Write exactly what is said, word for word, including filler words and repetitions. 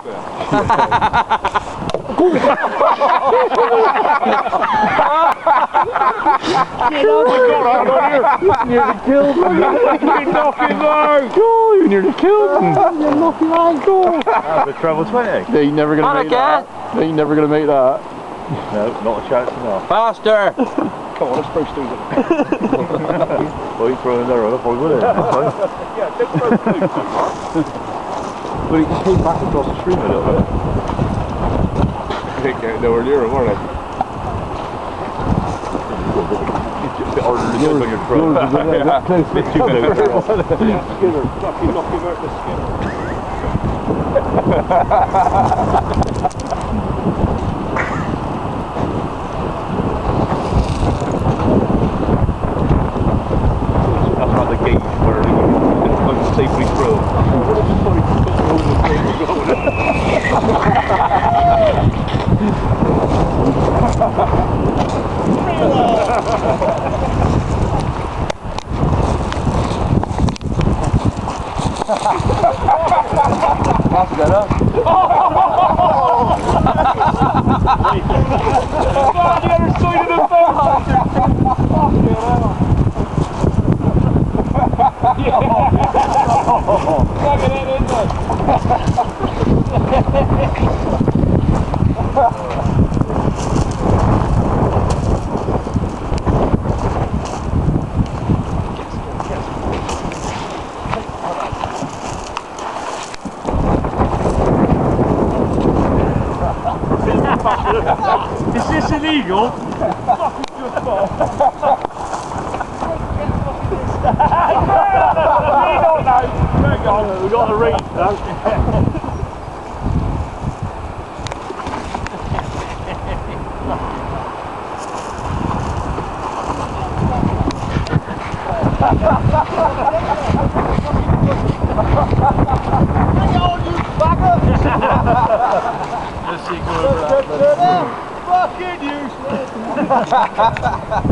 Nearly killed him. You knock him out. Oh, you nearly killed him. You knock him out. Oh. That's a treble twenty. They ain't never gonna make that. They ain't never gonna make that. No, not a chance enough. Faster. Come on, let's throw Stu's in. Well, he's throwing their other boy, would it? Yeah, don't throw Stu. But he just came back across the stream a little bit. They can't nowhere near him, are they? A bit harder to get on your throat. A bit too close. Yeah, Skinner. Fucking knock him out the Skinner. That's not the gauge where you can safely throw. That's better. Oh! On the other side of the fence! Look at that, isn't Is this illegal? Fucking good spot. We don't know. Hang on, we've got the reach now. Hang on, you bugger! Let's see, go over that. Fucking useless!